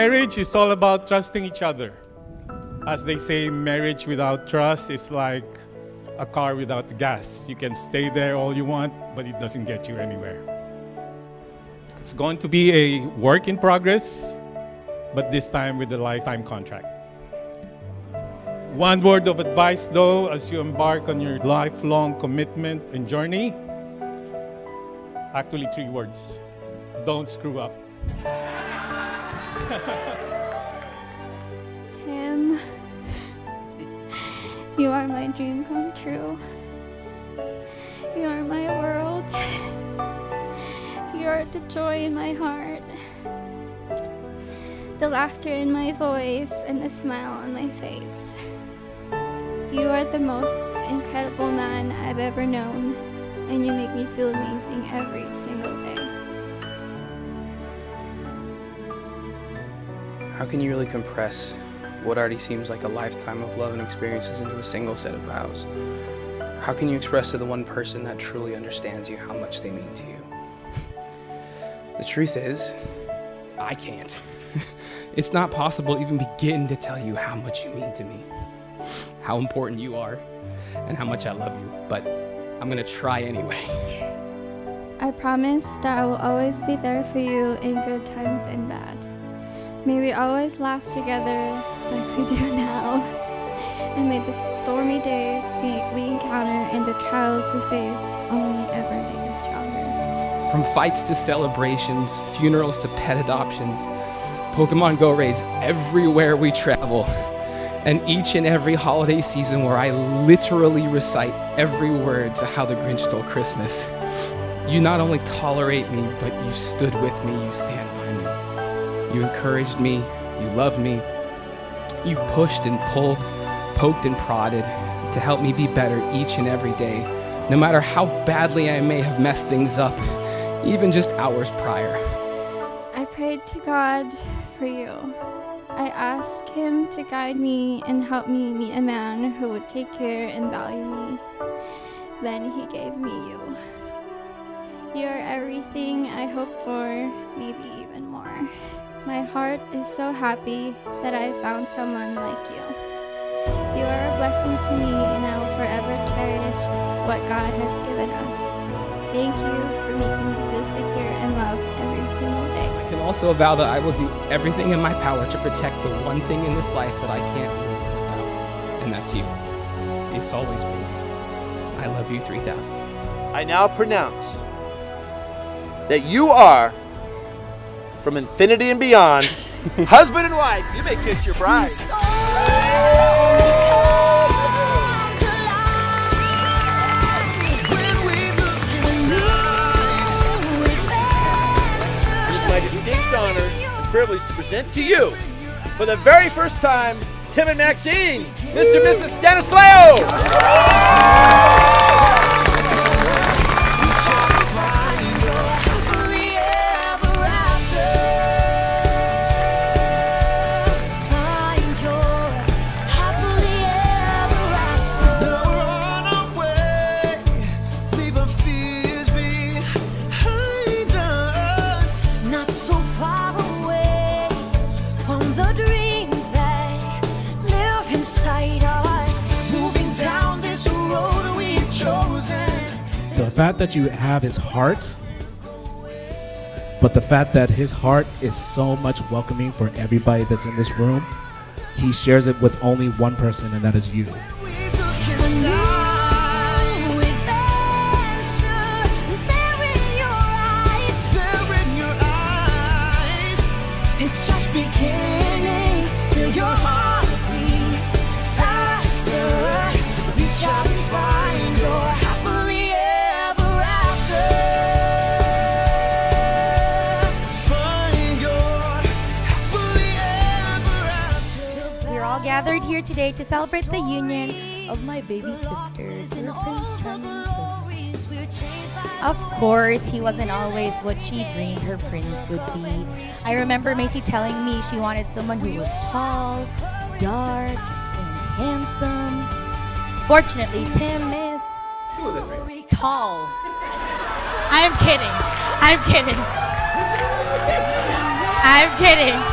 Marriage is all about trusting each other. As they say, marriage without trust is like a car without gas. You can stay there all you want, but it doesn't get you anywhere. It's going to be a work in progress, but this time with a lifetime contract. One word of advice though, as you embark on your lifelong commitment and journey, actually 3 words: don't screw up. Tim, you are my dream come true. You are my world. You are the joy in my heart, the laughter in my voice, and the smile on my face. You are the most incredible man I've ever known, and you make me feel amazing every single day. How can you really compress what already seems like a lifetime of love and experiences into a single set of vows? How can you express to the one person that truly understands you how much they mean to you? The truth is, I can't. It's not possible to even begin to tell you how much you mean to me, how important you are, and how much I love you, but I'm gonna try anyway. I promise that I will always be there for you in good times and bad. May we always laugh together like we do now, and may the stormy days we encounter and the trials we face only ever make us stronger. From fights to celebrations, funerals to pet adoptions, Pokemon Go raids everywhere we travel, and each and every holiday season where I literally recite every word to How the Grinch Stole Christmas. You not only tolerate me, but you stood with me, you stand by me. You encouraged me, you loved me, you pushed and pulled, poked and prodded to help me be better each and every day, no matter how badly I may have messed things up, even just hours prior. I prayed to God for you. I asked Him to guide me and help me meet a man who would take care and value me. Then He gave me you. You are everything I hoped for, maybe even more. My heart is so happy that I found someone like you. You are a blessing to me, and I will forever cherish what God has given us. Thank you for making me feel secure and loved every single day. I can also vow that I will do everything in my power to protect the one thing in this life that I can't live without, and that's you. It's always been. I love you 3,000. I now pronounce that you are, from infinity and beyond, husband and wife. You may kiss your bride. My distinct honor and privilege to present to you, for the very first time, Tim and Maxine, Mr. and Mrs. Stanislao. The fact that you have his heart, but the fact that his heart is so much welcoming for everybody that's in this room, he shares it with only one person, and that is you. It's just beginning. Feel your heart beat faster. Reach out and find your happily ever after. Find your happily ever after. We're all gathered here today to celebrate the union of my baby sister, dear Prince Charming Tim. Of course, he wasn't always what she dreamed her prince would be. I remember Macy telling me she wanted someone who was tall, dark, and handsome. Fortunately, Tim is tall. I'm kidding. I'm kidding. I'm kidding.